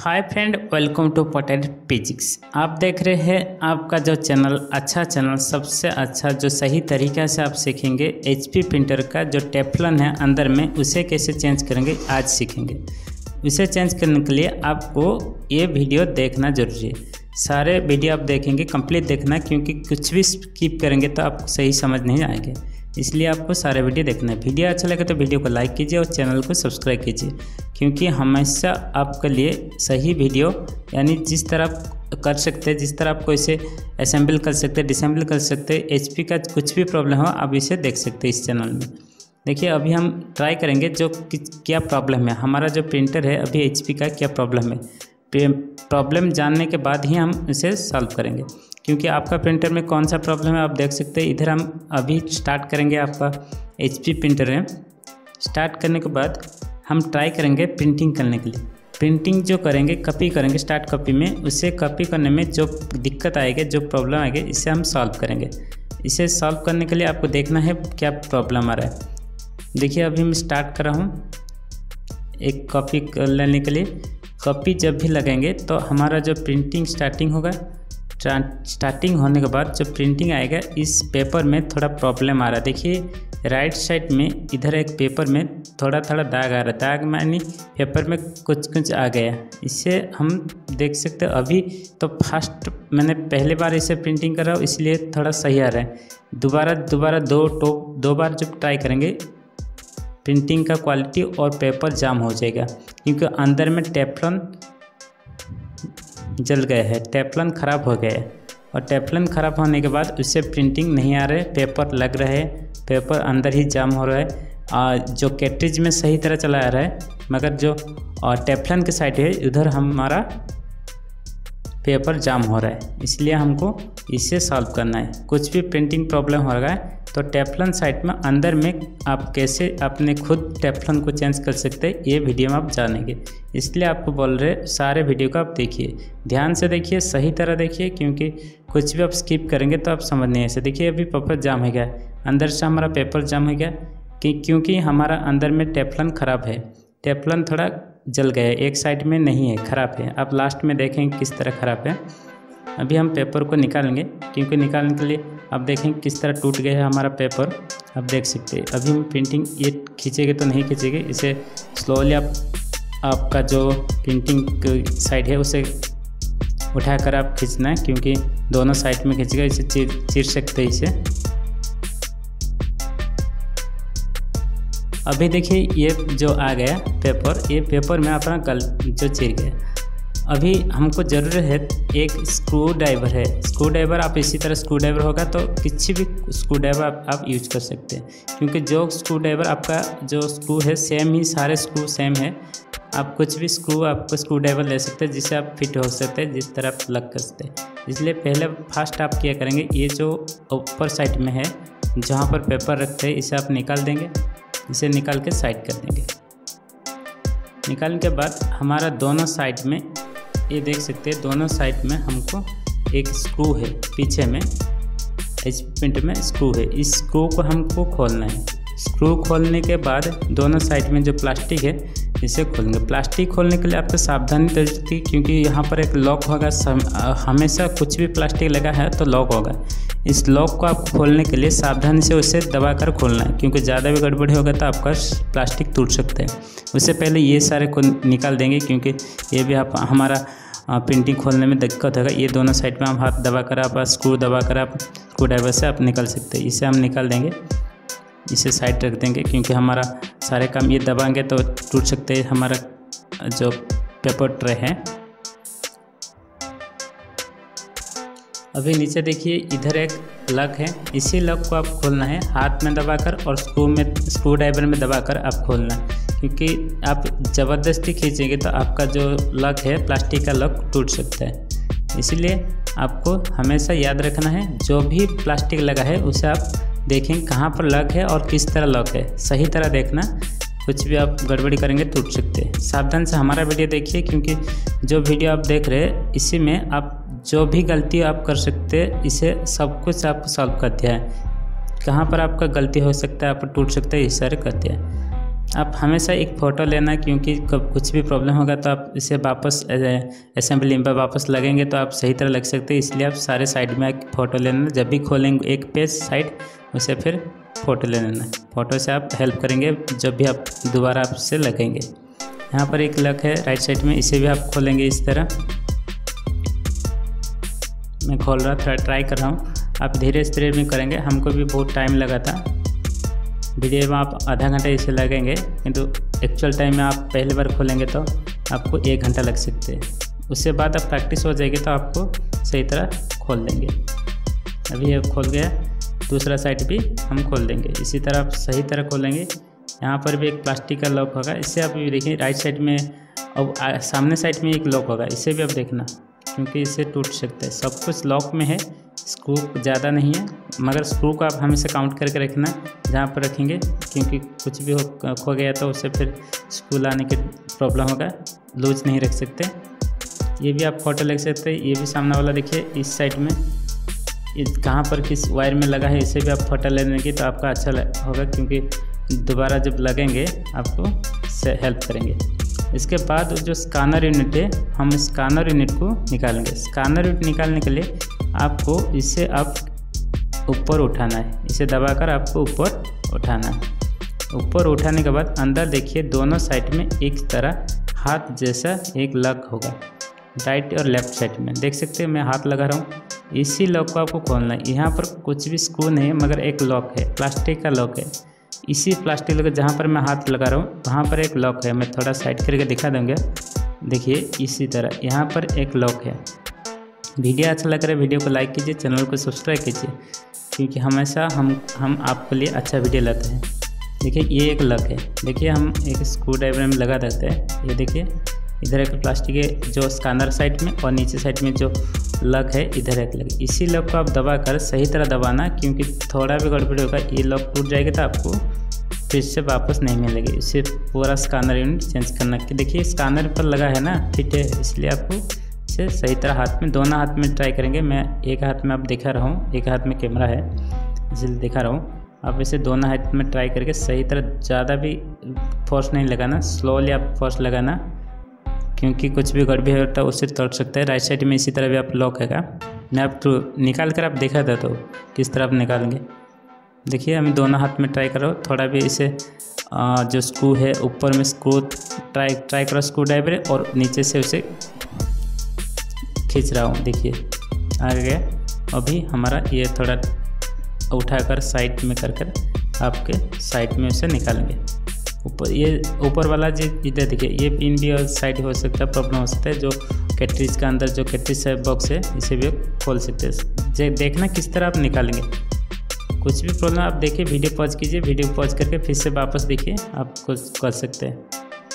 Hi friend, welcome to Patel physics. आप देख रहे हैं आपका जो चैनल, अच्छा चैनल, सबसे अच्छा जो सही तरीक़ा से आप सीखेंगे एचपी प्रिंटर का जो टेफ्लॉन है अंदर में उसे कैसे चेंज करेंगे आज सीखेंगे। उसे चेंज करने के लिए आपको ये वीडियो देखना ज़रूरी है। सारे वीडियो आप देखेंगे, कंप्लीट देखना, क्योंकि कुछ भी स्किप करेंगे तो आपको सही समझ नहीं आएगा। इसलिए आपको सारे वीडियो देखना है। वीडियो अच्छा लगे तो वीडियो को लाइक कीजिए और चैनल को सब्सक्राइब कीजिए, क्योंकि हमेशा आपके लिए सही वीडियो, यानी जिस तरह आप कर सकते हैं, जिस तरह आपको इसे असेंबल कर सकते हैं, डिसेंबल कर सकते हैं, एचपी का कुछ भी प्रॉब्लम हो आप इसे देख सकते हैं इस चैनल में। देखिए, अभी हम ट्राई करेंगे जो क्या प्रॉब्लम है, हमारा जो प्रिंटर है अभी एचपी का क्या प्रॉब्लम है। प्रॉब्लम जानने के बाद ही हम इसे सॉल्व करेंगे, क्योंकि आपका प्रिंटर में कौन सा प्रॉब्लम है आप देख सकते हैं। इधर हम अभी स्टार्ट करेंगे, आपका एचपी प्रिंटर है। स्टार्ट करने के बाद हम ट्राई करेंगे प्रिंटिंग करने के लिए। प्रिंटिंग जो करेंगे, कॉपी करेंगे स्टार्ट कॉपी में, उसे कॉपी करने में जो दिक्कत आएगी, जो प्रॉब्लम आएगी, इसे हम सॉल्व करेंगे। इसे सॉल्व करने के लिए आपको देखना है क्या प्रॉब्लम आ रहा है। देखिए, अभी मैं स्टार्ट कर रहा हूँ एक कॉपी कर लेने के लिए। कॉपी जब भी लगाएंगे तो हमारा जो प्रिंटिंग स्टार्टिंग होगा, स्टार्टिंग होने के बाद जो प्रिंटिंग आएगा, इस पेपर में थोड़ा प्रॉब्लम आ रहा है। देखिए, राइट साइड में इधर एक पेपर में थोड़ा थोड़ा दाग आ रहा है। दाग मानी पेपर में कुछ कुछ आ गया, इससे हम देख सकते हैं। अभी तो फर्स्ट मैंने पहली बार इसे प्रिंटिंग कर रहा हूँ, इसलिए थोड़ा सही आ रहा है। दोबारा दो बार जब ट्राई करेंगे, प्रिंटिंग का क्वालिटी और पेपर जाम हो जाएगा, क्योंकि अंदर में टेफ्लॉन जल गया है, टेफ्लॉन ख़राब हो गया है। और टेफ्लॉन ख़राब होने के बाद उससे प्रिंटिंग नहीं आ रहा है, पेपर लग रहा है, पेपर अंदर ही जाम हो रहा है। जो कैट्रिज में सही तरह चला आ रहा है, मगर जो टेफ्लॉन के साइड है उधर हमारा पेपर जाम हो रहा है। इसलिए हमको इसे सॉल्व करना है। कुछ भी प्रिंटिंग प्रॉब्लम हो रहा है तो टेफ्लॉन साइड में अंदर में आप कैसे अपने खुद टेफ्लॉन को चेंज कर सकते हैं, ये वीडियो में आप जानेंगे। इसलिए आपको बोल रहे सारे वीडियो को आप देखिए, ध्यान से देखिए, सही तरह देखिए, क्योंकि कुछ भी आप स्किप करेंगे तो आप समझ नहीं ऐसे। देखिए, अभी पेपर जाम हो गया, अंदर से हमारा पेपर जाम हो गया क्योंकि हमारा अंदर में टेफ्लॉन ख़राब है। टेफ्लॉन थोड़ा जल गया है, एक साइड में नहीं है, ख़राब है। आप लास्ट में देखेंगे किस तरह ख़राब है। अभी हम पेपर को निकालेंगे, क्योंकि निकालने के लिए आप देखेंगे किस तरह टूट गया है हमारा पेपर, आप देख सकते हैं। अभी हम प्रिंटिंग ये खींचेंगे तो नहीं खींचेंगे, इसे स्लोली आपका जो प्रिंटिंग साइड है उसे उठाकर आप खींचना है, क्योंकि दोनों साइड में खींचेगा, इसे चीर सकते हैं इसे। अभी देखिए, ये जो आ गया पेपर, ये पेपर में अपना जो चिर गया। अभी हमको ज़रूरत है एक स्क्रू ड्राइवर है। स्क्रू ड्राइवर आप इसी तरह स्क्रू ड्राइवर होगा तो किसी भी स्क्रू ड्राइवर आप यूज कर सकते हैं, क्योंकि जो स्क्रू ड्राइवर आपका जो स्क्रू है सेम ही, सारे स्क्रू सेम है। आप कुछ भी आपको स्क्रू ड्राइवर ले सकते हैं जिससे आप फिट हो सकते हैं, जिस तरह आप लग कर सकते हैं। इसलिए पहले फर्स्ट आप क्या करेंगे, ये जो ऊपर साइड में है जहाँ पर पेपर रखते हैं, इसे आप निकाल देंगे। इसे निकाल के साइड कर देंगे। निकालने के बाद हमारा दोनों साइड में, ये देख सकते हैं, दोनों साइड में हमको एक स्क्रू है, पीछे में इस पिंट में स्क्रू है। इस स्क्रू को हमको खोलना है। स्क्रू खोलने के बाद दोनों साइड में जो प्लास्टिक है इसे खोलेंगे। प्लास्टिक खोलने के लिए आपको सावधानी चाहिए, क्योंकि यहाँ पर एक लॉक होगा। हमेशा कुछ भी प्लास्टिक लगा है तो लॉक होगा। इस लॉक को आप खोलने के लिए सावधानी से उसे दबाकर खोलना है, क्योंकि ज़्यादा भी गड़बड़ी होगा तो आपका प्लास्टिक टूट सकता है। उससे पहले ये सारे को निकाल देंगे, क्योंकि ये भी हमारा प्रिंटिंग खोलने में दिक्कत होगा। ये दोनों साइड में हम हाथ दबाकर, आप स्क्रू दबाकर, आप स्क्रू ड्राइवर से आप निकाल सकते हैं। इसे हम निकाल देंगे, इसे साइड रख देंगे, क्योंकि हमारा सारे काम ये दबाएंगे तो टूट सकते हैं हमारा जो पेपर ट्रे है। अभी नीचे देखिए, इधर एक लॉक है, इसी लॉक को आप खोलना है हाथ में दबाकर और स्क्रू ड्राइवर में दबाकर आप खोलना है, क्योंकि आप ज़बरदस्ती खींचेंगे तो आपका जो लॉक है, प्लास्टिक का लॉक टूट सकता है। इसलिए आपको हमेशा याद रखना है, जो भी प्लास्टिक लगा है उसे आप देखें कहाँ पर लॉक है और किस तरह लॉक है, सही तरह देखना। कुछ भी आप गड़बड़ी करेंगे टूट सकते हैं। सावधान से हमारा वीडियो देखिए, क्योंकि जो वीडियो आप देख रहे हैं इसी में आप जो भी गलती आप कर सकते हैं, इसे सब कुछ आपको सॉल्व कर दिया है। कहाँ पर आपका गलती हो सकता है, आप टूट सकता है, इस सारे कर दिया है। आप हमेशा एक फ़ोटो लेना, क्योंकि कब कुछ भी प्रॉब्लम होगा तो आप इसे वापस असेंबली में वापस लगेंगे तो आप सही तरह लग सकते हैं। इसलिए आप सारे साइड में एक फ़ोटो ले लेना, जब भी खोलेंगे एक पेज साइड उसे फिर फ़ोटो ले लेना। फ़ोटो से आप हेल्प करेंगे जब भी आप दोबारा आपसे लगेंगे। यहाँ पर एक लक है राइट साइड में, इसे भी आप खोलेंगे इस तरह। मैं खोल रहा था, ट्राई कर रहा हूँ, आप धीरे धीरे में करेंगे। हमको भी बहुत टाइम लगा था, वीडियो में आप आधा घंटा इसे लगेंगे, किंतु एक्चुअल टाइम में आप पहली बार खोलेंगे तो आपको 1 घंटा लग सकते हैं। उससे बाद आप प्रैक्टिस हो जाएगी तो आपको सही तरह खोल देंगे। अभी ये खोल गया, दूसरा साइड भी हम खोल देंगे। इसी तरह आप सही तरह खोलेंगे। यहाँ पर भी एक प्लास्टिक का लॉक होगा, इससे आप भी देखिए राइट साइड में, और सामने साइड में एक लॉक होगा, इसे भी आप देखना, क्योंकि इससे टूट सकता है। सब कुछ लॉक में है, स्क्रू ज़्यादा नहीं है, मगर स्क्रू को आप हमेशा काउंट करके रखना जहाँ पर रखेंगे, क्योंकि कुछ भी खो गया तो उससे फिर स्क्रू लाने की प्रॉब्लम होगा, लूज नहीं रख सकते। ये भी आप फोटो ले सकते हैं। ये भी सामने वाला देखिए इस साइड में, कहाँ पर किस वायर में लगा है, इसे भी आप फोटो ले लेंगे तो आपका अच्छा होगा, क्योंकि दोबारा जब लगेंगे आपको से हेल्प करेंगे। इसके बाद जो स्कैनर यूनिट है, हम स्कैनर यूनिट को निकालेंगे। स्कैनर यूनिट निकालने के लिए आपको इसे आप ऊपर उठाना है, इसे दबाकर आपको ऊपर उठाना है। ऊपर उठाने के बाद अंदर देखिए दोनों साइड में एक तरह हाथ जैसा एक लॉक होगा, राइट और लेफ्ट साइड में देख सकते हैं। मैं हाथ लगा रहा हूँ, इसी लॉक को आपको खोलना है। यहाँ पर कुछ भी स्क्रू नहीं है, मगर एक लॉक है, प्लास्टिक का लॉक है। इसी प्लास्टिक लॉक जहाँ पर मैं हाथ लगा रहा हूँ वहाँ पर एक लॉक है, मैं थोड़ा साइड करके दिखा दूँगा। देखिए इसी तरह यहाँ पर एक लॉक है। वीडियो अच्छा लग रहा है, वीडियो को लाइक कीजिए, चैनल को सब्सक्राइब कीजिए, क्योंकि हमेशा हम आपके लिए अच्छा वीडियो लाते हैं। देखिए ये एक लॉक है, देखिए हम एक स्क्रू ड्राइवर में लगा देते हैं। ये देखिए इधर एक प्लास्टिक है जो स्कैनर साइड में, और नीचे साइड में जो लॉक है इधर एक लॉक। इसी लॉक को आप दबाकर सही तरह दबाना, क्योंकि थोड़ा भी गड़बड़ी होगा ये लॉक टूट जाएगा तो आपको फिर से वापस नहीं मिलेगी। इसे पूरा स्कैनर यूनिट चेंज करना कि देखिए स्कैनर पर लगा है ना, फिट है, इसलिए आपको इसे सही तरह हाथ में, दोनों हाथ में ट्राई करेंगे। मैं एक हाथ में आप दिखा रहा हूँ, एक हाथ में कैमरा है इसलिए दिखा रहा हूँ। आप इसे दोनों हाथ में ट्राई करके सही तरह, ज़्यादा भी फोर्स नहीं लगाना, स्लोली आप फोर्स लगाना, क्योंकि कुछ भी गड़बड़ी होता है उससे तोड़ सकता है। राइट साइड में इसी तरह भी आप लॉक हैगा, मैं आप निकाल कर आप देखा देता हूँ किस तरह आप निकालेंगे। देखिए हम दोनों हाथ में ट्राई करो, थोड़ा भी इसे जो स्क्रू है ऊपर में स्क्रू ट्राई करो स्क्रू ड्राइवर, और नीचे से उसे खींच रहा हूँ। देखिए आ गया। अभी हमारा ये थोड़ा उठाकर साइड में कर आपके साइड में उसे निकालेंगे। ऊपर ये ऊपर वाला जो इधर देखिए ये पिन भी और साइड हो सकता है, प्रॉब्लम हो सकता है। जो कैटरिज का अंदर जो कैटरिज बॉक्स है इसे भी खोल सकते हैं। देखना किस तरह आप निकालेंगे। कुछ भी प्रॉब्लम आप देखिए, वीडियो पॉज कीजिए, वीडियो पॉज करके फिर से वापस देखिए, आप कुछ कर सकते हैं।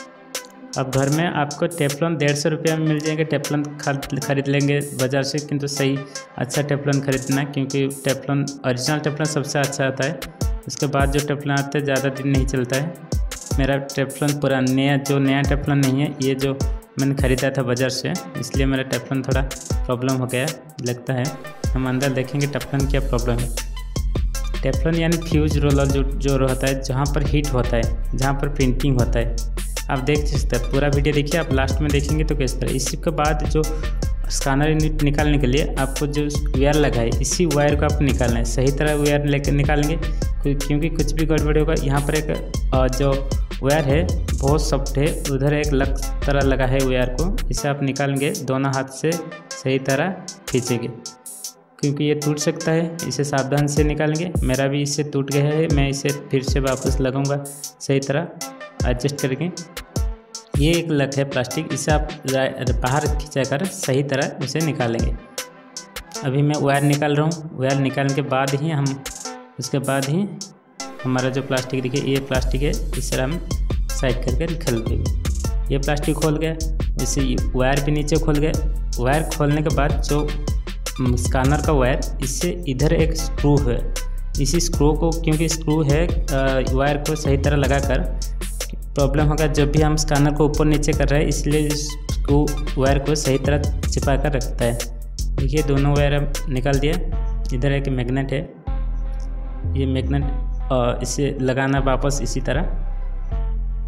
अब घर में आपको टेफ्लॉन 150 रुपये में मिल जाएंगे। टेफ्लॉन खरीद लेंगे बाज़ार से, किंतु सही अच्छा टेफ्लॉन खरीदना, क्योंकि टेफ्लॉन ओरिजिनल टेफ्लॉन सबसे अच्छा आता है। उसके बाद जो टेफ्लॉन आता है ज़्यादा दिन नहीं चलता है। मेरा टेफ्लॉन पूरा नया टेफ्लॉन नहीं है, ये जो मैंने ख़रीदा था बाज़ार से, इसलिए मेरा टेफ्लॉन थोड़ा प्रॉब्लम हो गया लगता है। हम अंदर देखेंगे टेफ्लॉन क्या प्रॉब्लम है। टेफ्लॉन यानी फ्यूज रोलर जो रहता है, जहाँ पर हीट होता है, जहाँ पर प्रिंटिंग होता है। आप देख सकते हैं, पूरा वीडियो देखिए, आप लास्ट में देखेंगे तो किस तरह। इसके बाद जो स्कैनर यूनिट निकालने के लिए आपको जो वायर लगा है, इसी वायर को आपको निकालना है। सही तरह वायर लेकर निकालेंगे, क्योंकि कुछ भी गड़बड़ी होगा। यहाँ पर एक जो वायर है बहुत सॉफ्ट है, उधर एक लक तरह लगा है वायर को, इसे आप निकालेंगे, दोनों हाथ से सही तरह खींचेंगे, क्योंकि ये टूट सकता है। इसे सावधान से निकालेंगे। मेरा भी इससे टूट गया है, मैं इसे फिर से वापस लगाऊंगा सही तरह एडजस्ट करके। ये एक लक है प्लास्टिक, इसे आप बाहर खींचाकर सही तरह उसे निकालेंगे। अभी मैं वायर निकाल रहा हूँ। वायर निकालने के बाद ही उसके बाद ही हमारा जो प्लास्टिक देखिए, ये प्लास्टिक है, इस तरह हम साइड करके निकाल देंगे। ये प्लास्टिक खोल गया, वैसे वायर भी नीचे खोल गया। वायर खोलने के बाद जो स्कैनर का वायर, इससे इधर एक स्क्रू है, इसी स्क्रू को, क्योंकि स्क्रू है वायर को सही तरह लगाकर प्रॉब्लम होगा जब भी हम स्कैनर को ऊपर नीचे कर रहे हैं, इसलिए स्क्रू वायर को सही तरह चिपका कर रखता है। देखिए दोनों वायर निकाल दिया। इधर एक मैग्नेट है, ये मैग्नेट इसे लगाना वापस इसी तरह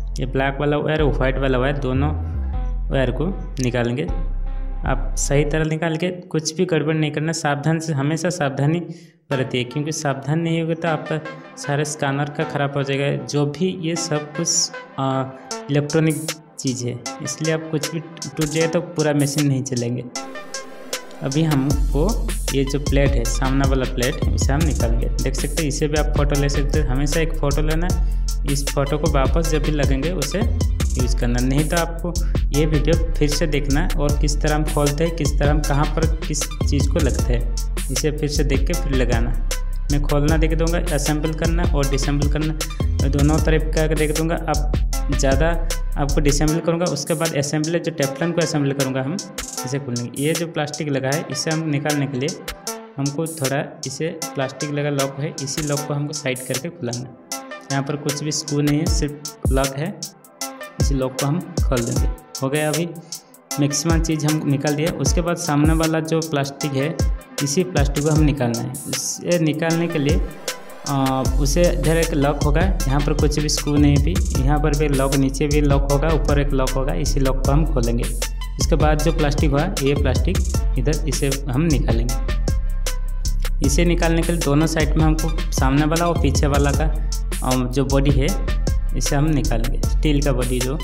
ये ब्लैक वाला वायर और वाइट वाला वायर दोनों वायर को निकालेंगे। आप सही तरह निकाल के कुछ भी गड़बड़ नहीं करना, सावधान से, हमेशा सावधानी बरतिए, क्योंकि सावधान नहीं होगा तो आपका सारे स्कैनर का ख़राब हो जाएगा। जो भी ये सब कुछ इलेक्ट्रॉनिक चीज़ है, इसलिए आप कुछ भी टूट जाए तो पूरा मशीन नहीं चलेंगे। अभी हमको ये जो प्लेट है, सामने वाला प्लेट, इसे हम निकालेंगे। देख सकते हैं, इसे भी आप फ़ोटो ले सकते हैं। हमेशा एक फ़ोटो लेना, इस फोटो को वापस जब भी लगेंगे उसे यूज़ करना, नहीं तो आपको ये वीडियो फिर से देखना और किस तरह हम खोलते हैं, किस तरह हम कहाँ पर किस चीज़ को लगते हैं, इसे फिर से देख के फिर लगाना। मैं खोलना देख दूँगा, असेंबल करना और डिसेंबल करना, मैं दोनों तरफ का देख दूँगा। अब ज़्यादा आपको डिसेंबल करूँगा, उसके बाद असेंबल जो टेफ्लॉन को असेंबल करूँगा हम इसे खोलेंगे। ये जो प्लास्टिक लगा है इसे हम निकालने के लिए हमको थोड़ा इसे प्लास्टिक लगा लॉक है, इसी लॉक को हमको साइड करके खुलाना। यहाँ पर कुछ भी स्क्रू नहीं है, सिर्फ लॉक है, इसी लॉक को हम खोल देंगे। हो गया, अभी मैक्सिमम चीज़ हम निकाल दिए। उसके बाद सामने वाला जो प्लास्टिक है, इसी प्लास्टिक को हम निकालना है। इसे निकालने के लिए उसे इधर एक लॉक होगा, यहाँ पर कुछ भी स्क्रू नहीं भी, यहाँ पर भी लॉक, नीचे भी लॉक होगा, ऊपर एक लॉक होगा, इसी लॉक को हम खोलेंगे। इसके बाद जो प्लास्टिक हुआ, ये प्लास्टिक इधर इसे हम निकालेंगे। इसे निकालने के लिए दोनों साइड में हमको सामने वाला और पीछे वाला का जो बॉडी है इसे हम निकालेंगे। स्टील का बॉडी, जो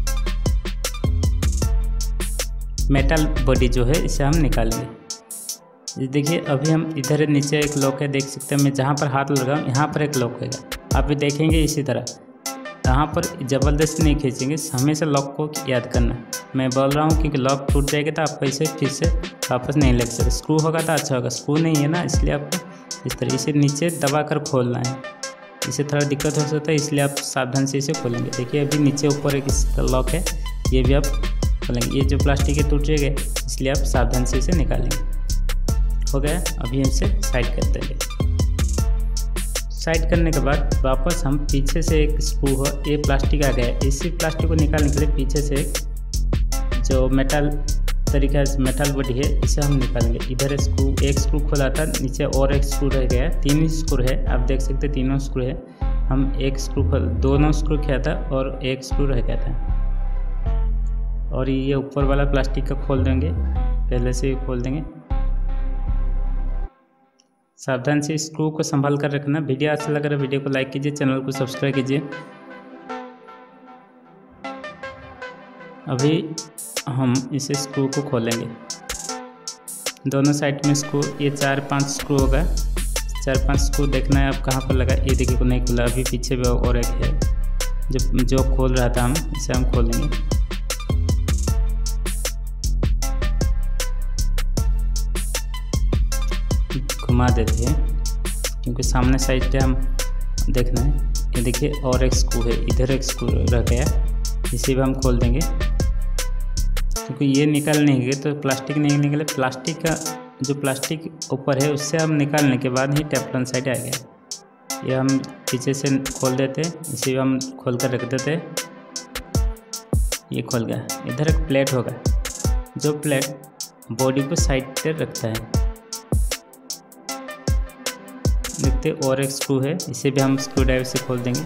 मेटल बॉडी जो है, इसे हम निकालेंगे। देखिए, अभी हम इधर नीचे एक लॉक है, देख सकते हैं। मैं जहाँ पर हाथ लगाऊँ यहाँ पर एक लॉक होगा, आप भी देखेंगे इसी तरह। यहाँ पर ज़बरदस्ती नहीं खींचेंगे, हमेशा लॉक को याद करना। मैं बोल रहा हूँ क्योंकि लॉक टूट जाएगा तो आपको इसे फिर से वापस नहीं लग सकता। स्क्रू होगा तो अच्छा होगा, स्क्रू नहीं है ना, इसलिए आपको इस तरह इसे नीचे दबा कर खोलना है। इसे थोड़ा दिक्कत हो सकता है, इसलिए आप सावधान से इसे खोलेंगे। देखिए, अभी नीचे ऊपर एक लॉक है, ये भी आप खोलेंगे। ये जो प्लास्टिक है टूट जाएगा, इसलिए आप सावधान से इसे निकालेंगे। हो गया, अभी हम इसे साइड कर देंगे। साइड करने के बाद वापस हम पीछे से एक स्क्रू हो, ये प्लास्टिक आ गया है, इसी प्लास्टिक को निकालने के लिए पीछे से जो मेटल तरीका से मेटल बॉडी है इसे हम निकालेंगे। इधर एक स्क्रू खोला था, नीचे और एक स्क्रू रह गया है, 3 स्क्रू है, आप देख सकते हैं, तीनों स्क्रू है। हम एक स्क्रू दोनों स्क्रू किया था और एक स्क्रू रह गया था। और ये ऊपर वाला प्लास्टिक का खोल देंगे, पहले से ही खोल देंगे। सावधान से स्क्रू को संभाल कर रखना। वीडियो अच्छा लग रहा है, वीडियो को लाइक कीजिए, चैनल को सब्सक्राइब कीजिए। अभी हम इसे स्क्रू को खोलेंगे, दोनों साइड में स्क्रू, ये 4-5 स्क्रू होगा। 4-5 स्क्रू देखना है आप कहाँ पर लगा। ये देखिए को नहीं खुला, अभी पीछे भी और एक है जो खोल रहा था, हम इसे हम खोलेंगे। घुमा देते हैं क्योंकि सामने साइड पे हम देखना है। ये देखिए और एक स्क्रू है, इधर एक स्क्रू रह गया, इसे भी हम खोल देंगे क्योंकि ये निकल नहीं गए तो प्लास्टिक नहीं निकले। प्लास्टिक का जो प्लास्टिक ऊपर है उससे हम निकालने के बाद ही टेफ्लॉन साइड आ गया। ये हम पीछे से खोल देते, इसे भी हम खोल कर रख देते। ये खोल गया। इधर एक प्लेट होगा, जो प्लेट बॉडी को साइड पे रखता है। देखते और एक स्क्रू है, इसे भी हम स्क्रू ड्राइवर से खोल देंगे।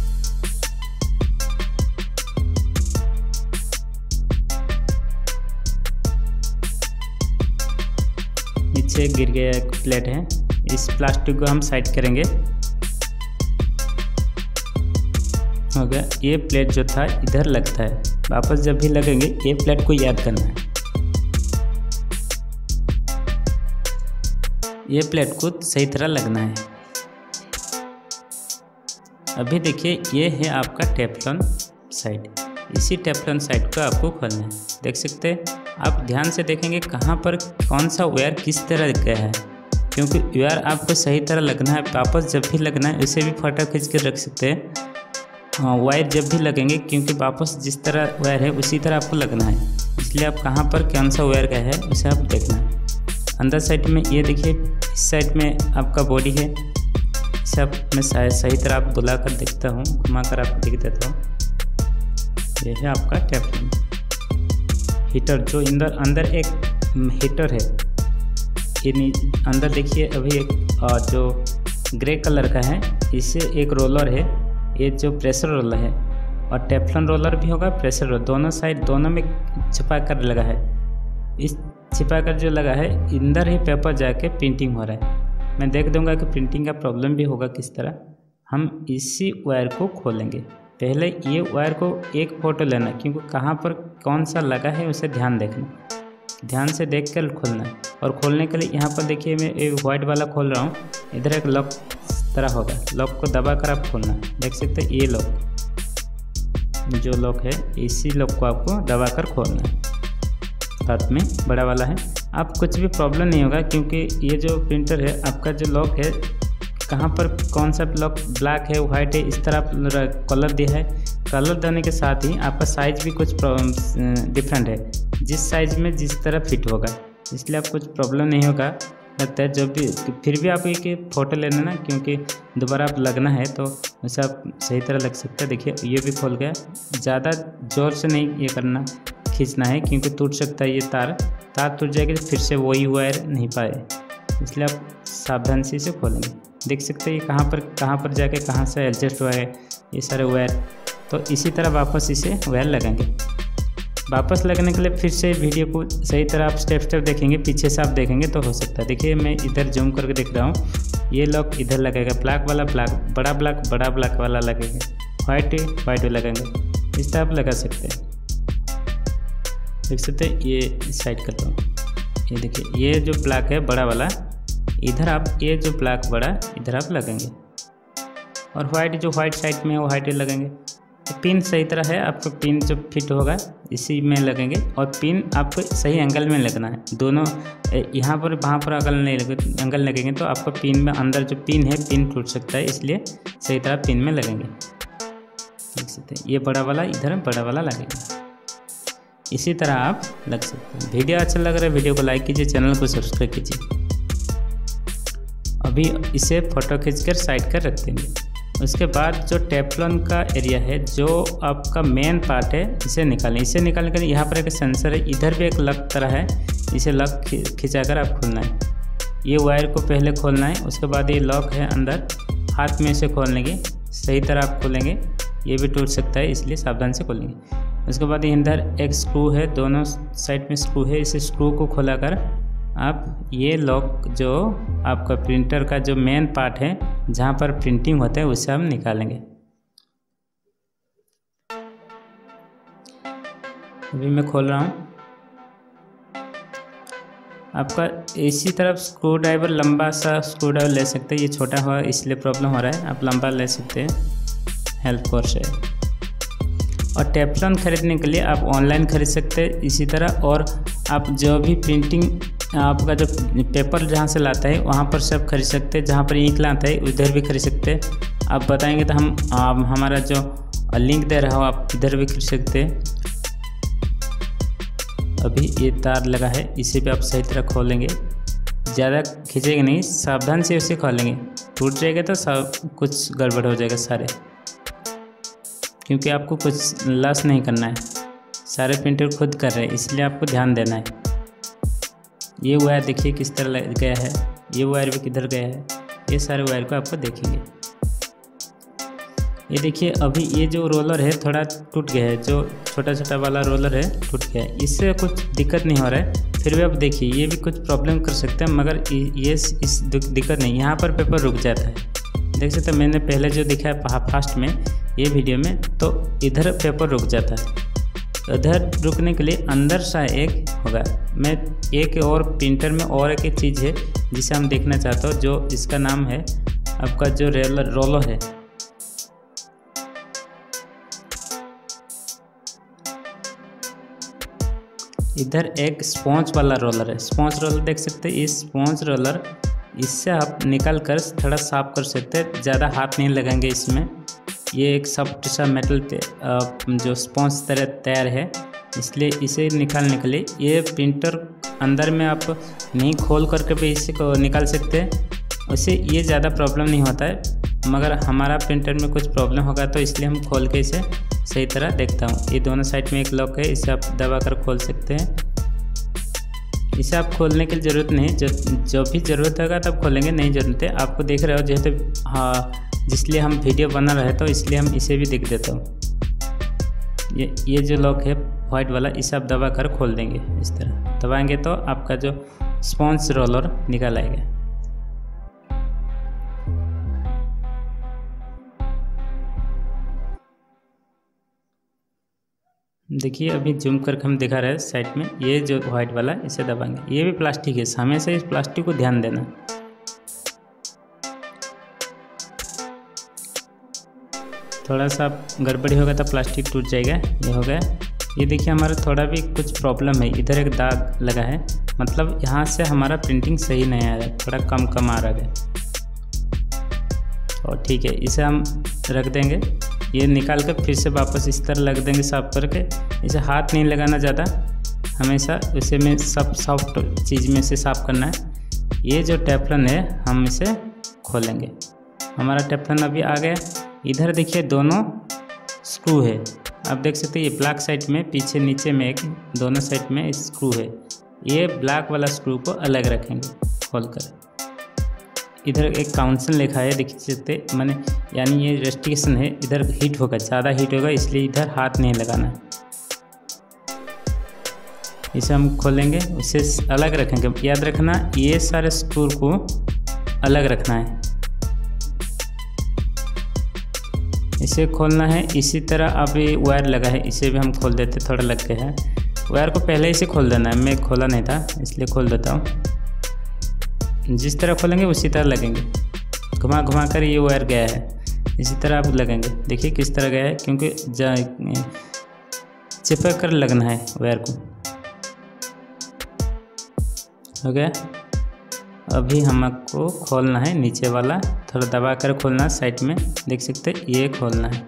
नीचे गिर गया एक प्लेट है, इस प्लास्टिक को हम साइड करेंगे। हो गया। ये प्लेट जो था इधर लगता है, वापस जब भी लगेंगे ये प्लेट को याद करना है। ये प्लेट को सही तरह लगना है। अभी देखिए ये है आपका टेफ्लॉन साइड, इसी टेफ्लॉन साइड को आपको खोलना है। देख सकते हैं आप, ध्यान से देखेंगे कहाँ पर कौन सा वायर किस तरह गया है, क्योंकि वायर आपको सही तरह लगना है। वापस जब भी लगना है उसे भी फोटो खींच कर रख सकते हैं। हाँ, वायर जब भी लगेंगे, क्योंकि वापस जिस तरह वायर है उसी तरह आपको लगना है, इसलिए आप कहाँ पर कौन सा वायर गया है उसे आप देखना है। अंदर साइड में ये देखिए, इस साइड में आपका बॉडी है, इसे आप मैं सही तरह आप बुला कर देखता हूँ, घुमा कर आपको दिख देता हूँ। ये है आपका टेफ्लॉन हीटर, जो अंदर एक हीटर है। ये अंदर देखिए अभी एक जो ग्रे कलर का है, इससे एक रोलर है, ये जो प्रेशर रोलर है, और टेफ्लॉन रोलर भी होगा, प्रेशर रोलर, दोनों साइड दोनों में छिपा कर लगा है। इस छिपा कर जो लगा है अंदर ही पेपर जाके प्रिंटिंग हो रहा है। मैं देख दूंगा कि प्रिंटिंग का प्रॉब्लम भी होगा किस तरह। हम इसी वायर को खोलेंगे। पहले ये वायर को एक फ़ोटो लेना, क्योंकि कहाँ पर कौन सा लगा है उसे ध्यान देखना, ध्यान से देख कर खोलना है। और खोलने के लिए यहाँ पर देखिए मैं एक वाइट वाला खोल रहा हूँ। इधर एक लॉक तरह होगा, लॉक को दबा कर आप खोलना है। देख सकते हैं ये लॉक, जो लॉक है इसी लॉक को आपको दबा कर खोलना है। हाथ में बड़ा वाला है। आप कुछ भी प्रॉब्लम नहीं होगा, क्योंकि ये जो प्रिंटर है आपका जो लॉक है, कहाँ पर कौन सा लॉक ब्लैक है वाइट है इस तरह कलर दिया है। कलर देने के साथ ही आपका साइज़ भी कुछ डिफरेंट है, जिस साइज़ में जिस तरह फिट होगा, इसलिए आप कुछ प्रॉब्लम नहीं होगा लगता है। जब भी फिर भी आप एक फ़ोटो लेना ना, क्योंकि दोबारा आप लगना है तो वैसे आप सही तरह लग सकते हैं। देखिए ये भी खोल गया। ज़्यादा ज़ोर से नहीं ये करना, खींचना है, क्योंकि टूट सकता है। ये तार टूट जाएगी तो फिर से वही वायर नहीं पाए, इसलिए आप सावधान से इसे खोलेंगे। देख सकते हैं ये कहाँ पर जाके कहाँ से एडजस्ट हुआ है ये सारे वायर। तो इसी तरह वापस इसे वायर लगाएंगे। वापस लगने के लिए फिर से वीडियो को सही तरह आप स्टेप देखेंगे, पीछे से आप देखेंगे तो हो सकता है। देखिए मैं इधर जूम करके देख रहा हूँ, ये लॉक इधर लगेगा, ब्लैक वाला बड़ा ब्लैक वाला लगेगा, वाइट लगेंगे। इस तरह आप लगा सकते हैं। देख सकते हैं ये साइड करता हूँ। ये देखिए ये जो ब्लैक है बड़ा वाला इधर आप, ये जो ब्लैक बड़ा इधर आप लगेंगे, और वाइट जो वाइट साइड में है वो वाइट लगेंगे। तो पिन सही तरह है, आपको पिन जो फिट होगा इसी में लगेंगे, और पिन आपको सही एंगल में लगना है। दोनों यहाँ पर वहाँ पर एंगल लगेंगे तो आपको पिन में अंदर जो पिन है पिन टूट सकता है, इसलिए सही तरह पिन में लगेंगे। देख सकते हैं ये बड़ा वाला इधर बड़ा वाला लगेगा। इसी तरह आप लग सकते हैं। वीडियो अच्छा लग रहा है वीडियो को लाइक कीजिए, चैनल को सब्सक्राइब कीजिए। अभी इसे फ़ोटो खींचकर साइड कर रख देंगे। उसके बाद जो टेफ्लॉन का एरिया है, जो आपका मेन पार्ट है, इसे निकालें। इसे निकालने के लिए यहाँ पर एक सेंसर है, इधर भी एक लक तरह है, इसे लक खिंचाकर आप खोलना है। ये वायर को पहले खोलना है, उसके बाद ये लॉक है अंदर, हाथ में इसे खोल लेंगे। सही तरह आप खोलेंगे, ये भी टूट सकता है इसलिए सावधान से खोलेंगे। उसके बाद इधर एक स्क्रू है, दोनों साइड में स्क्रू है, इस स्क्रू को खोलाकर आप ये लॉक जो आपका प्रिंटर का जो मेन पार्ट है जहाँ पर प्रिंटिंग होता है उसे हम निकालेंगे। अभी मैं खोल रहा हूँ। आपका इसी तरफ स्क्रू ड्राइवर लंबा सा स्क्रू ड्राइवर ले सकते हैं, ये छोटा हुआ इसलिए प्रॉब्लम हो रहा है, आप लंबा ले सकते हैं, हेल्प कोर्स है। और टेफ्लॉन खरीदने के लिए आप ऑनलाइन खरीद सकते हैं इसी तरह, और आप जो भी प्रिंटिंग आपका जो पेपर जहाँ से लाता है वहाँ पर सब खरीद सकते हैं, जहाँ पर इंक लाता है उधर भी खरीद सकते हैं। आप बताएंगे तो हम हमारा जो लिंक दे रहा हो आप इधर भी खरीद सकते हैं। अभी ये तार लगा है, इसे भी आप सही तरह खोलेंगे, ज़्यादा खींचेंगे नहीं, सावधान से उसे खोलेंगे। टूट जाएगा तो सब कुछ गड़बड़ हो जाएगा सारे, क्योंकि आपको कुछ लॉस नहीं करना है, सारे प्रिंटर खुद कर रहे हैं, इसलिए आपको ध्यान देना है। ये वायर देखिए किस तरह गया है, ये वायर भी किधर गया है, ये सारे वायर को आपको देखेंगे। ये देखिए अभी ये जो रोलर है थोड़ा टूट गया है, जो छोटा वाला रोलर है टूट गया है, इससे कुछ दिक्कत नहीं हो रहा है। फिर भी आप देखिए ये भी कुछ प्रॉब्लम कर सकते हैं, मगर ये इस दिक्कत नहीं, यहाँ पर पेपर रुक जाता है। देख सकते हैं मैंने पहले जो दिखाया फास्ट में ये वीडियो में, तो इधर पेपर रुक जाता है। इधर रुकने के लिए अंदर सा एक होगा। मैं एक और प्रिंटर में और एक चीज़ है जिसे हम देखना चाहते हो, जो इसका नाम है आपका जो रोलर है। इधर एक स्पॉन्ज वाला रोलर है, स्पॉन्ज रोलर देख सकते हैं। इस स्पॉन्ज रोलर इससे आप निकाल कर थोड़ा साफ कर सकते हैं, ज़्यादा हाथ नहीं लगाएंगे इसमें। ये एक सॉफ्ट सा मेटल पे जो स्पॉन्ज तरह तैयार है, इसलिए इसे निकालने के लिए ये प्रिंटर अंदर में आप नहीं खोल करके भी इसे को निकाल सकते हैं, उससे ये ज़्यादा प्रॉब्लम नहीं होता है। मगर हमारा प्रिंटर में कुछ प्रॉब्लम होगा तो इसलिए हम खोल के इसे सही तरह देखता हूँ। ये दोनों साइड में एक लॉक है, इसे आप दबा कर खोल सकते हैं। इसे आप खोलने की ज़रूरत नहीं, जो भी ज़रूरत होगा तब खोलेंगे, नहीं ज़रूरत है। आपको देख रहे हो जेहेतु हाँ, जिसलिए हम वीडियो बना रहे तो इसलिए हम इसे भी देख देता हूँ। ये जो लॉक है वाइट वाला, इसे आप दबा कर खोल देंगे। इस तरह दबाएंगे तो आपका जो स्पॉन्ज रोलर निकल आएगा। देखिए अभी जूम करके हम दिखा रहे हैं साइड में, ये जो वाइट वाला इसे दबाएंगे। ये भी प्लास्टिक है, हमेशा इस प्लास्टिक को ध्यान देना। थोड़ा सा गड़बड़ी होगा तो प्लास्टिक टूट जाएगा। ये हो गया। ये देखिए हमारा थोड़ा भी कुछ प्रॉब्लम है, इधर एक दाग लगा है, मतलब यहाँ से हमारा प्रिंटिंग सही नहीं आ रहा है, थोड़ा कम आ रहा है। और ठीक है, इसे हम रख देंगे। ये निकाल कर फिर से वापस इस तरह लग देंगे साफ करके। इसे हाथ नहीं लगाना ज़्यादा, हमेशा उसे में सब सॉफ्ट चीज़ में से साफ़ करना है। ये जो टेफ्लॉन है हम इसे खोलेंगे। हमारा टेफ्लॉन अभी आ गया। इधर देखिए दोनों स्क्रू है, आप देख सकते हैं। ये ब्लैक साइड में पीछे नीचे में एक, दोनों साइड में स्क्रू है। ये ब्लैक वाला स्क्रू को अलग रखेंगे खोलकर। इधर एक काउंसिल लिखा है, देख सकते मैंने, यानी ये रेस्ट्रिक्शन है, इधर हीट होगा, ज़्यादा हीट होगा, इसलिए इधर हाथ नहीं लगाना है। इसे हम खोलेंगे, उसे अलग रखेंगे। याद रखना ये सारे स्क्रू को अलग रखना है, इसे खोलना है। इसी तरह अभी वायर लगा है, इसे भी हम खोल देते, थोड़ा लग गया है। वायर को पहले इसे खोल देना है, मैं खोला नहीं था इसलिए खोल देता हूँ। जिस तरह खोलेंगे उसी तरह लगेंगे, घुमा कर ये वायर गया है, इसी तरह आप लगेंगे। देखिए किस तरह गया है, क्योंकि चिपक कर लगना है वायर को। हो गया। अभी हमको खोलना है नीचे वाला, थोड़ा दबा कर खोलना, साइड में देख सकते ये खोलना है।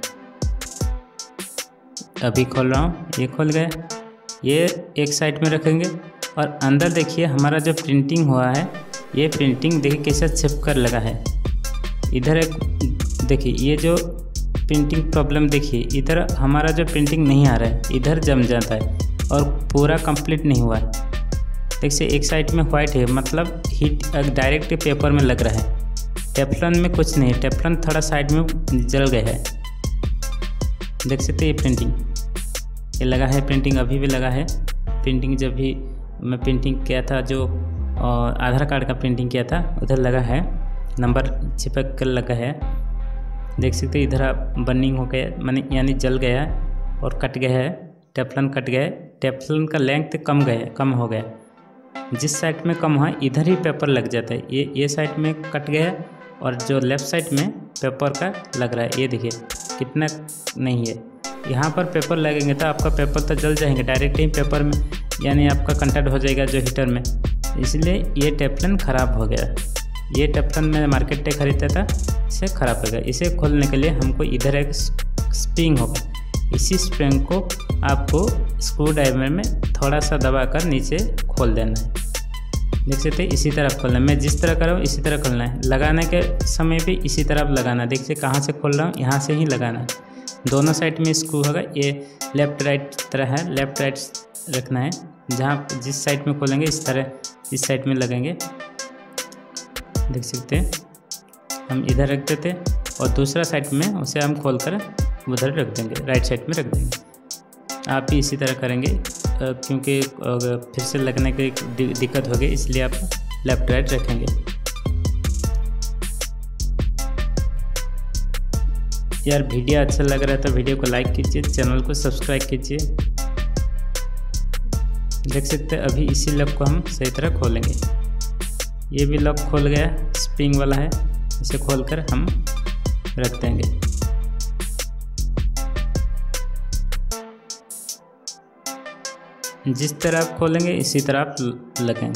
अभी खोल रहा हूँ, ये खोल गया। ये एक साइड में रखेंगे और अंदर देखिए हमारा जो प्रिंटिंग हुआ है, ये प्रिंटिंग देखिए कैसा छिप कर लगा है। इधर एक देखिए ये जो प्रिंटिंग प्रॉब्लम देखिए, इधर हमारा जो प्रिंटिंग नहीं आ रहा है, इधर जम जाता है और पूरा कंप्लीट नहीं हुआ है। देखिए एक साइड में वाइट है, मतलब हीट डायरेक्ट पेपर में लग रहा है। टेफ्लॉन में कुछ नहीं, टेफ्लॉन थोड़ा साइड में जल गया है। देख सकते ये प्रिंटिंग, ये लगा है प्रिंटिंग, अभी भी लगा है प्रिंटिंग। जब भी मैं प्रिंटिंग किया था, जो आधार कार्ड का प्रिंटिंग किया था, उधर लगा है, नंबर चिपक कर लगा है। देख सकते इधर बर्निंग हो गया, माने यानी जल गया और कट गया है, टेफ्लॉन कट गया है। टेफ्लॉन का लेंथ कम हो गया। जिस साइड में कम हुआ इधर ही पेपर लग जाता है। ये साइड में कट गया और जो लेफ़्ट साइड में पेपर का लग रहा है, ये देखिए कितना नहीं है। यहाँ पर पेपर लगेंगे तो आपका पेपर तो जल जाएंगे डायरेक्ट ही पेपर में, यानी आपका कंटैक्ट हो जाएगा जो हीटर में, इसलिए ये टेफ्लॉन ख़राब हो गया। ये टेफ्लॉन मैं मार्केट से खरीदा था, इसे ख़राब हो गया। इसे खोलने के लिए हमको इधर एक स्प्रिंग होगा, इसी स्प्रिंग को आपको स्क्रू ड्राइवर में थोड़ा सा दबा कर नीचे खोल देना है। देख सकते इसी तरह खोलना है, मैं जिस तरह कर रहा हूँ इसी तरह खोलना है। लगाने के समय भी इसी तरह लगाना है। देखिए कहाँ से खोल रहा हूँ, यहाँ से ही लगाना है। दोनों साइड में स्क्रू होगा, ये लेफ़्ट राइट तरह है, लेफ़्ट राइट रखना है। जहाँ जिस साइड में खोलेंगे इस तरह इस साइड में लगेंगे। देख सकते हैं हम इधर रख देते और दूसरा साइड में उसे हम खोलकर उधर रख देंगे, राइट साइड में रख देंगे। आप भी इसी तरह करेंगे, क्योंकि फिर से लगने की दिक्कत होगी, इसलिए आप लेफ़्ट राइट रखेंगे। यार वीडियो अच्छा लग रहा है तो वीडियो को लाइक कीजिए, चैनल को सब्सक्राइब कीजिए। देख सकते हैं अभी इसी लॉक को हम सही तरह खोलेंगे। ये भी लॉक खोल गया, स्प्रिंग वाला है, इसे खोलकर हम रख देंगे। जिस तरह आप खोलेंगे इसी तरह आप लगेंगे।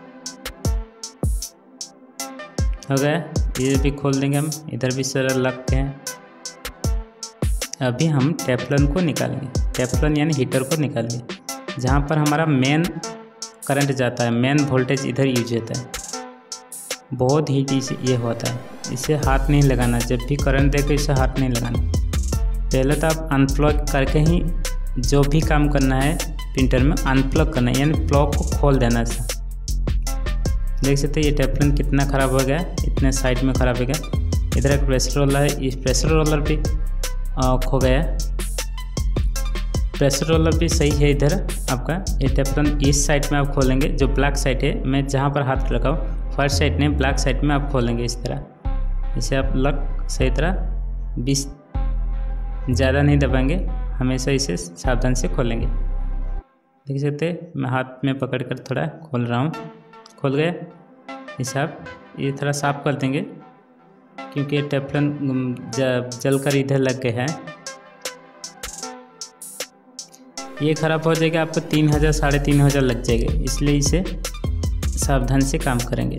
हो गया, ये भी खोल देंगे हम, इधर भी सरल लगते हैं। अभी हम टेफ्लॉन को निकालेंगे, टेफ्लॉन यानी हीटर को निकालेंगे। जहाँ पर हमारा मेन करंट जाता है, मेन वोल्टेज इधर यूज होता है, बहुत हीट ये होता है। इसे हाथ नहीं लगाना, जब भी करंट देकर इसे हाथ नहीं लगाना। पहले तो आप अनप्लग करके ही जो भी काम करना है प्रिंटर में अनप्लग करना है, यानी प्लग को खोल देना है। देख सकते हैं ये टेफ्लॉन कितना ख़राब हो गया, इतने साइड में ख़राब हो गया। इधर एक प्रेशर रोलर है, इस प्रेशर रोलर भी खो गया। प्रेशर रोलर भी सही है। इधर आपका ये टेफ्लॉन इस साइड में आप खोलेंगे, जो ब्लैक साइड है, मैं जहाँ पर हाथ लगाऊँ फर्स्ट साइड में ब्लैक साइड में आप खोलेंगे इस तरह। इसे आप लॉक सही तरह 20 ज़्यादा नहीं दबाएंगे, हमेशा इसे सावधान से खोलेंगे। देख सकते हैं मैं हाथ में पकड़कर थोड़ा खोल रहा हूँ, खोल गया। इसे आप ये थोड़ा साफ कर देंगे क्योंकि ये टेफ्लॉन जल कर इधर लग गया है। ये ख़राब हो जाएगा, आपको 3000 3500 लग जाएगा, इसलिए इसे सावधान से काम करेंगे।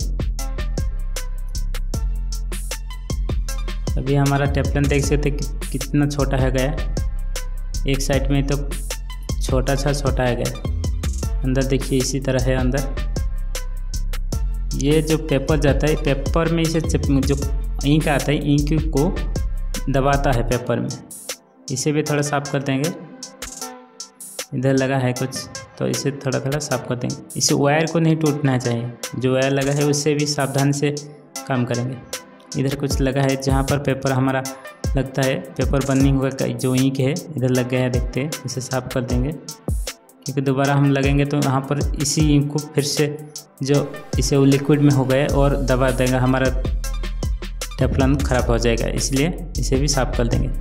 अभी हमारा टेफ्लॉन देख सकते कितना छोटा है गया, एक साइड में तो छोटा है गया। अंदर देखिए इसी तरह है अंदर। ये जो पेपर जाता है, पेपर में इसे जो इंक आता है, इंक को दबाता है पेपर में। इसे भी थोड़ा साफ कर देंगे। इधर लगा है कुछ, तो इसे थोड़ा थोड़ा साफ कर देंगे। इसे वायर को नहीं टूटना चाहिए, जो वायर लगा है उससे भी सावधान से काम करेंगे। इधर कुछ लगा है जहाँ पर पेपर हमारा लगता है, पेपर बर्निंग होगा, जो इंक है इधर लग गया है, देखते हैं। इसे साफ कर देंगे क्योंकि दोबारा हम लगेंगे तो यहाँ पर इसी इंक को फिर से जो इसे वो लिक्विड में हो गया और दबा देगा, हमारा टेफ्लॉन ख़राब हो जाएगा, इसलिए इसे भी साफ कर देंगे।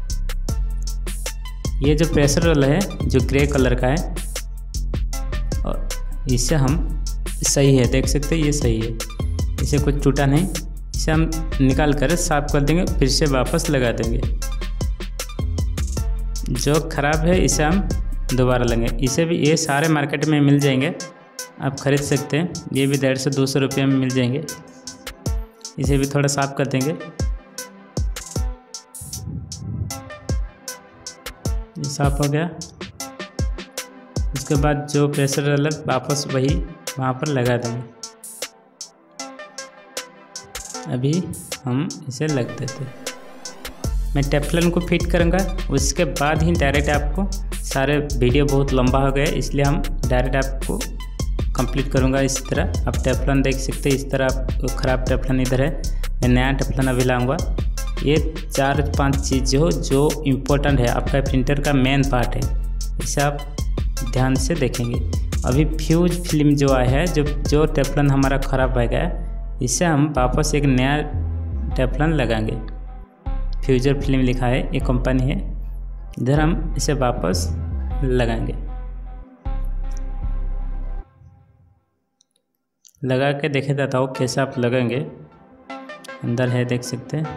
ये जो प्रेशर रोलर है जो ग्रे कलर का है, और इसे हम सही है, देख सकते हैं ये सही है, इसे कुछ टूटा नहीं। इसे हम निकाल कर साफ कर देंगे, फिर से वापस लगा देंगे। जो ख़राब है इसे हम दोबारा लेंगे। इसे भी ये सारे मार्केट में मिल जाएंगे, आप खरीद सकते हैं। ये भी 150-200 रुपये में मिल जाएंगे। इसे भी थोड़ा साफ कर देंगे। ये साफ हो गया। उसके बाद जो प्रेशर रोलर वापस वही वहाँ पर लगा देंगे। अभी हम इसे लग देते हैं। मैं टेफ्लॉन को फिट करूँगा, उसके बाद ही डायरेक्ट आपको सारे वीडियो बहुत लंबा हो गया, इसलिए हम डायरेक्ट आपको कंप्लीट करूँगा। इस तरह आप टेफ्लॉन देख सकते हैं, इस तरह आप ख़राब टेफ्लॉन इधर है, मैं नया टेफ्लॉन अभी लाऊंगा। ये 4-5 चीज़ जो इम्पोर्टेंट है, आपका प्रिंटर का मेन पार्ट है, इसे आप ध्यान से देखेंगे। अभी फ्यूज फिल्म जो आया है, जो टेफ्लॉन हमारा ख़राब हो गया है, इसे हम वापस एक नया टेफ्लॉन लगाएंगे। फ्यूजर फिल्म लिखा है, एक कंपनी है, इधर हम इसे वापस लगाएंगे। लगा के देखे देता हूँ कैसे आप लगाएंगे। अंदर है, देख सकते हैं।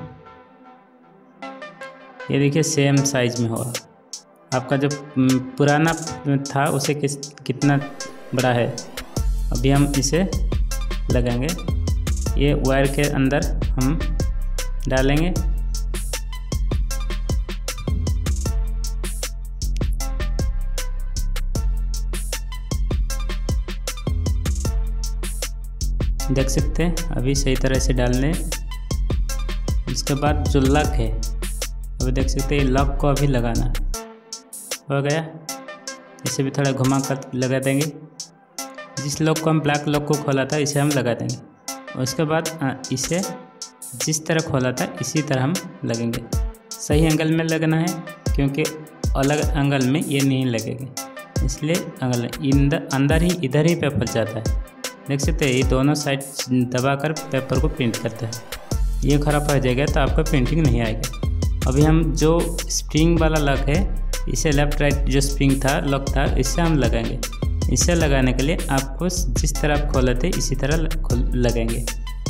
ये देखिए सेम साइज में होगा। आपका जो पुराना था उसे कितना बड़ा है। अभी हम इसे लगाएंगे। ये वायर के अंदर हम डालेंगे। देख सकते हैं अभी सही तरह से डालने। इसके बाद जो लॉक है, अभी देख सकते हैं लॉक को अभी लगाना हो गया। इसे भी थोड़ा घुमा कर लगा देंगे। जिस लॉक को हम ब्लैक लॉक को खोला था इसे हम लगा देंगे। उसके बाद इसे जिस तरह खोला था इसी तरह हम लगेंगे। सही एंगल में लगना है क्योंकि अलग एंगल में ये नहीं लगेगा, इसलिए अंदर ही इधर ही पेपर जाता है। देख सकते हैं ये दोनों साइड दबाकर पेपर को प्रिंट करता है। ये ख़राब हो जाएगा तो आपका प्रिंटिंग नहीं आएगा। अभी हम जो स्प्रिंग वाला लॉक है, इसे लेफ्ट राइट जो स्प्रिंग था लॉक था, इसे हम लगाएंगे। इसे लगाने के लिए आपको जिस तरह आप खोले थे इसी तरह लगेंगे।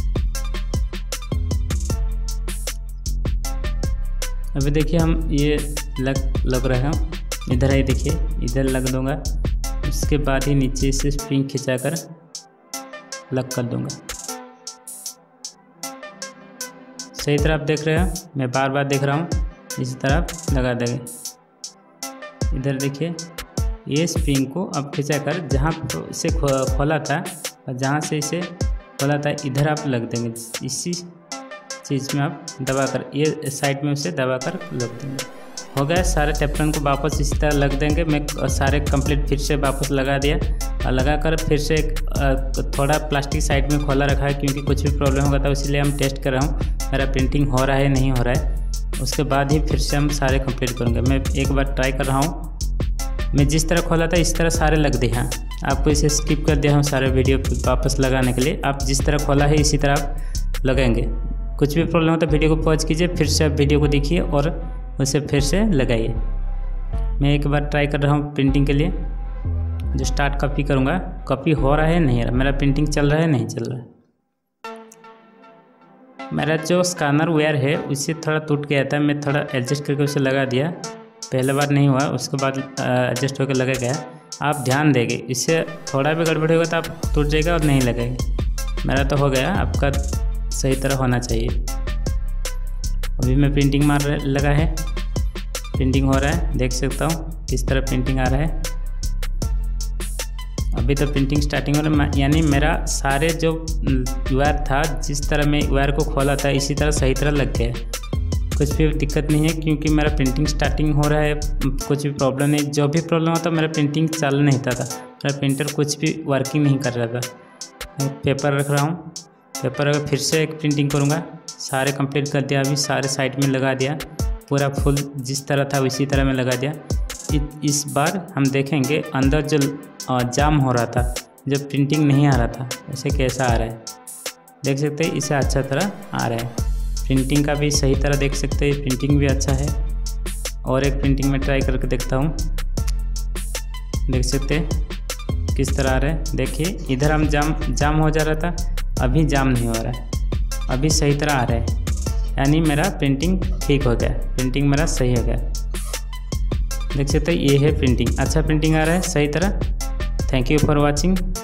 अभी देखिए हम ये लग रहे हैं, इधर ही देखिए, इधर लग दूंगा। उसके बाद ही नीचे से स्प्रिंग खिंचाकर लग कर दूंगा। सही तरह आप देख रहे हैं, मैं बार बार देख रहा हूँ, इसी तरह लगा देंगे। इधर देखिए ये स्प्रिंग को अब खिंचाकर जहाँ इसे खोला था और जहाँ से इसे खोला था इधर आप लग देंगे। इसी चीज़ में आप दबाकर ये साइड में उसे दबाकर लग देंगे। हो गया। सारे टेफ्लॉन को वापस इसी तरह लग देंगे। मैं सारे कंप्लीट फिर से वापस लगा दिया और लगाकर फिर से थोड़ा प्लास्टिक साइड में खोला रखा है क्योंकि कुछ भी प्रॉब्लम होगा था, इसलिए हम टेस्ट कर रहा हूँ मेरा प्रिंटिंग हो रहा है नहीं हो रहा है। उसके बाद ही फिर से हम सारे कंप्लीट करेंगे। मैं एक बार ट्राई कर रहा हूँ, मैं जिस तरह खोला था इस तरह सारे लग दिए हैं। आपको इसे स्किप कर दिया हूँ सारे वीडियो वापस लगाने के लिए। आप जिस तरह खोला है इसी तरह आप लगाएंगे। कुछ भी प्रॉब्लम हो तो वीडियो को पॉज कीजिए, फिर से आप वीडियो को देखिए और उसे फिर से लगाइए। मैं एक बार ट्राई कर रहा हूँ प्रिंटिंग के लिए। जो स्टार्ट कॉपी करूँगा, कॉपी हो रहा है नहीं हो रहा, मेरा प्रिंटिंग चल रहा है नहीं चल रहा है। मेरा जो स्कैनर वायर है उससे थोड़ा टूट गया था, मैं थोड़ा एडजस्ट करके उसे लगा दिया। पहले बार नहीं हुआ, उसके बाद एडजस्ट होकर लगा गया। आप ध्यान देंगे, इससे थोड़ा भी गड़बड़ होगा तो आप टूट जाएगा और नहीं लगेगा। मेरा तो हो गया, आपका सही तरह होना चाहिए। अभी मैं प्रिंटिंग लगा है, प्रिंटिंग हो रहा है, देख सकता हूँ किस तरह प्रिंटिंग आ रहा है। अभी तो प्रिंटिंग स्टार्टिंग हो रहा है, यानी मेरा सारे जो वायर था, जिस तरह मैं वायर को खोला था इसी तरह सही तरह लग गया। कुछ भी दिक्कत नहीं है क्योंकि मेरा प्रिंटिंग स्टार्टिंग हो रहा है। कुछ भी प्रॉब्लम नहीं, जो भी प्रॉब्लम होता मेरा प्रिंटिंग चल नहीं था, मेरा प्रिंटर कुछ भी वर्किंग नहीं कर रहा था। पेपर रख रहा हूँ, पेपर अगर फिर से एक प्रिंटिंग करूँगा। सारे कंप्लीट कर दिया, अभी सारे साइड में लगा दिया, पूरा फुल जिस तरह था उसी तरह में लगा दिया। इस बार हम देखेंगे अंदर जो जाम हो रहा था, जब प्रिंटिंग नहीं आ रहा था, ऐसे कैसा आ रहा है। देख सकते हैं इसे अच्छा तरह आ रहा है। प्रिंटिंग का भी सही तरह देख सकते हैं, प्रिंटिंग भी अच्छा है। और एक प्रिंटिंग में ट्राई करके देखता हूँ, देख सकते हैं किस तरह आ रहा है। देखिए इधर हम जाम हो जा रहा था, अभी जाम नहीं हो रहा है, अभी सही तरह आ रहा है, यानी मेरा प्रिंटिंग ठीक हो गया, प्रिंटिंग मेरा सही हो गया। देख सकते हैं ये है प्रिंटिंग, अच्छा प्रिंटिंग आ रहा है सही तरह। Thank you for watching.